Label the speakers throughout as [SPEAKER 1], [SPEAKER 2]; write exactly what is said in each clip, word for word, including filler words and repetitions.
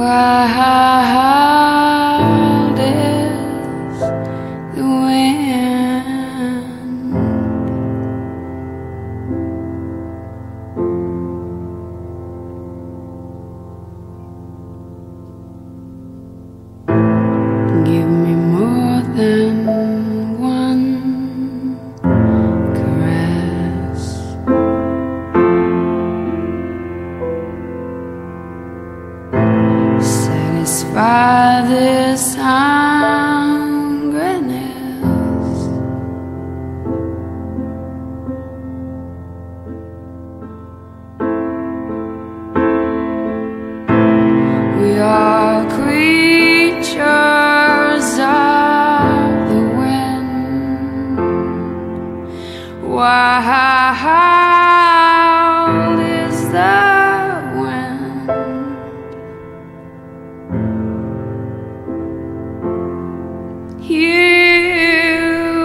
[SPEAKER 1] Wild is the wind. Give me more than one caress. Satisfy this hungriness. We are creatures of the wind. Wild is the wind. You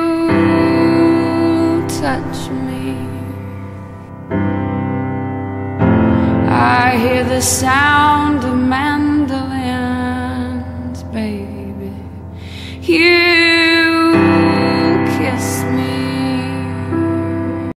[SPEAKER 1] touch me, I hear the sound